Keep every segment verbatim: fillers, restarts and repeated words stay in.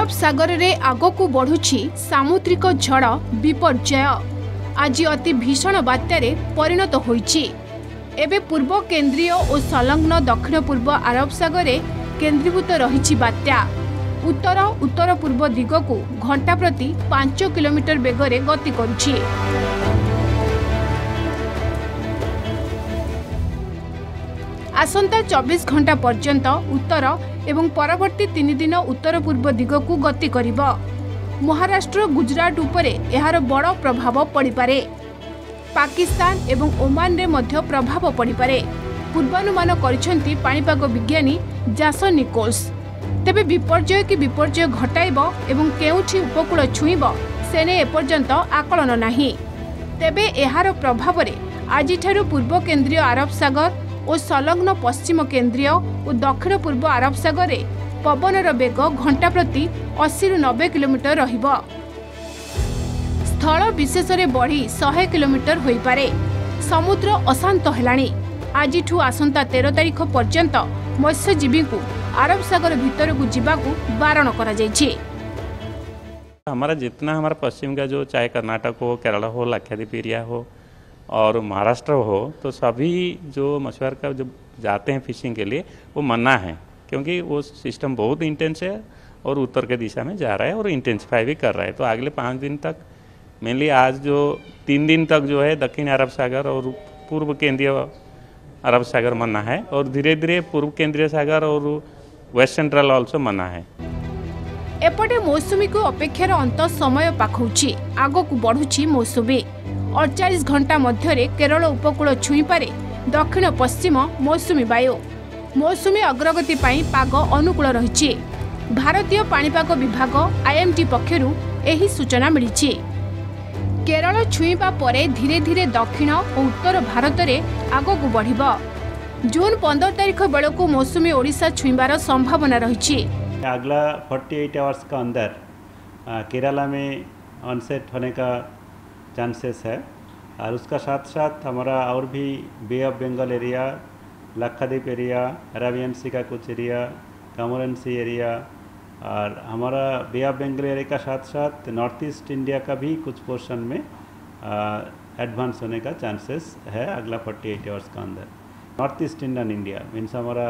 अरब सागर रे आगकू बढ़ुछि सामुद्रिक झड़ विपर्यय आज अति भीषण बात्यारे परिणत होइछि। एबे पूर्व केंद्रीय और संलग्न दक्षिण पूर्व अरब सागर रे केंद्रीभूत रहिछि बात्या। उत्तर उत्तर पूर्व दिगकू घंटा प्रति पांच किलोमीटर बेगरे गति करुछि। आसंता चौबीस घंटा पर्यंत उत्तर एवं परवर्ती तीन दिन उत्तर पूर्व दिगकू गति करिब। महाराष्ट्र गुजरात उपरे एहार बड़ प्रभाव पड़िपारे। पाकिस्तान एवं ओमान रे मध्य प्रभाव पड़िपारे पूर्वानुमान करिसेंती पाणीपाग विज्ञानी जासन निकोल्स। तेबे विपर्यय कि विपर्यय घटाइब एवं केउठी उपकूल छुईब सेने एपर्यंत आकलन नाही। तेबे एहार प्रभाव रे आजिठारु पूर्व केंद्रीय अरब सागर और संलग्न पश्चिम केंद्रीय और दक्षिण पूर्व अरब सागर रे पवनर बेग घंटा प्रति अस्सी रु नब्बे किलोमीटर रहिब। स्थल विशेष रे बढ़ी सौ किलोमीटर होई पारे। समुद्र अशांत हेलाणी। आजिठू आसंता तेरह तारीख पर्यंत मत्स्यजीवी को अरब सागर भीतर को जीवाकू बारण करा जायछि। हमारा जितना हमारा पश्चिम का जो चाहे कर्नाटक हो, केरला हो, लक्षद्वीप एरिया हो और महाराष्ट्र हो, तो सभी जो मछुआर का जो जाते हैं फिशिंग के लिए वो मना है, क्योंकि वो सिस्टम बहुत इंटेंस है और उत्तर के दिशा में जा रहा है और इंटेंसिफाई भी कर रहा है। तो अगले पाँच दिन तक मेनली आज जो तीन दिन तक जो है दक्षिण अरब सागर और पूर्व केंद्रीय अरब सागर मना है और धीरे धीरे पूर्व केंद्रीय सागर और वेस्ट सेंट्रल ऑल्सो मना है। एपटे मौसुमी को अपेक्षार अंत समय पाखौछि। आगकू बढ़ुछि मौसुमी। अड़तालीस घंटा मध्य केरल उपकूल छुई पारे दक्षिण पश्चिम मौसुमी वायु। मौसुमी अग्रगति पाई पाग अनुकूल रहिछि। भारतीय पाणीपाग विभाग आईएमडी पक्षरु एही सूचना मिलिछि। केरल छुईबा परे धीरे धीरे दक्षिण और उत्तर भारत रे आगकू बढ़िब। जून पंद्रह तारीख बेलकू मौसुमी ओडिशा छुईबार संभावना रहिछि। अगला अड़तालीस आवर्स का अंदर केरला में ऑनसेट होने का चांसेस है और उसका साथ साथ हमारा और भी bay of Bengal area, Lakshadweep area, Arabian sea का कुछ एरिया, कमोरन सी एरिया और हमारा बे ऑफ बंगाल एरिया का साथ साथ नॉर्थ ईस्ट इंडिया का भी कुछ पोर्शन में एडवांस होने का चांसेस है अगला अड़तालीस आवर्स का अंदर। North east Indian India means हमारा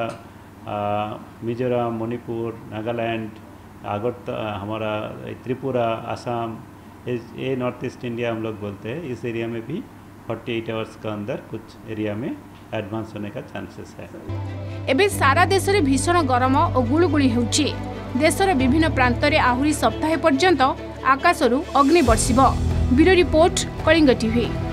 मिजोरम, मणिपुर, नागालैंड, आगरत हमारा त्रिपुरा, असम, ये नॉर्थ ईस्ट इंडिया हम लोग बोलते हैं। इस एरिया में भी अड़तालीस आवर्स का अंदर कुछ एरिया में एडवांस होने का चांसेस है। एबे सारा देश रे भीषण गरम और गुळुगुळी हेउछि। देशर विभिन्न प्रांत रे आहुरी सप्ताह पर्यंत आकाशरू अग्नि बर्षिब। Bureau report, Kalinga TV.